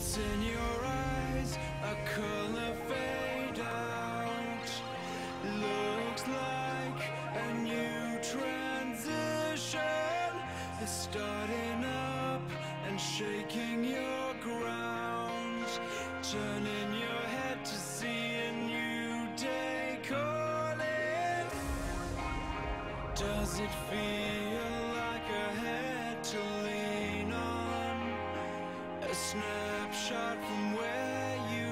What's in your eyes? A color fade out. Looks like a new transition is starting up and shaking your ground. Turning your head to see a new day calling. Does it feel like a head to lean on? A snapshot from where you